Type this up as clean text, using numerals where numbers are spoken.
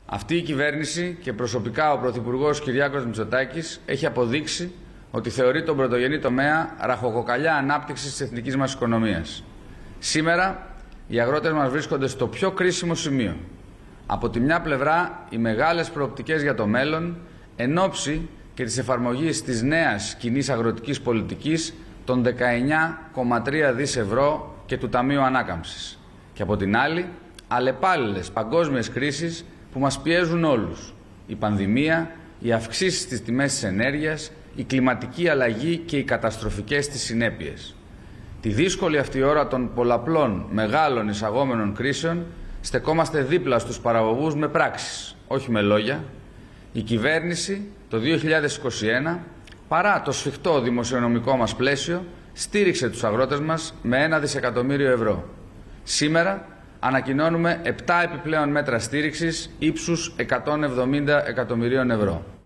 Αυτή η κυβέρνηση και προσωπικά ο Πρωθυπουργός Κυριάκος Μητσοτάκης έχει αποδείξει ότι θεωρεί τον πρωτογενή τομέα ραχοκοκαλιά ανάπτυξης της εθνικής μας οικονομίας. Σήμερα οι αγρότες μας βρίσκονται στο πιο κρίσιμο σημείο. Από τη μια πλευρά οι μεγάλες προοπτικές για το μέλλον εν ώψη και της εφαρμογής της νέας κοινής αγροτικής πολιτικής των 19,3 δις ευρώ και του Ταμείου Ανάκαμψης. Και από την άλλη αλλεπάλληλες παγκόσμιες κρίσεις που μας πιέζουν όλους. Η πανδημία, οι αυξήσεις στις τιμές της ενέργειας, η κλιματική αλλαγή και οι καταστροφικές της συνέπειες. Τη δύσκολη αυτή ώρα των πολλαπλών μεγάλων εισαγόμενων κρίσεων στεκόμαστε δίπλα στους παραγωγούς με πράξεις, όχι με λόγια. Η κυβέρνηση το 2021, παρά το σφιχτό δημοσιονομικό μας πλαίσιο, στήριξε τους αγρότες μας με 1 δισεκατομμύριο ευρώ. Σήμερα ανακοινώνουμε 7 επιπλέον μέτρα στήριξης ύψους 170 εκατομμυρίων ευρώ.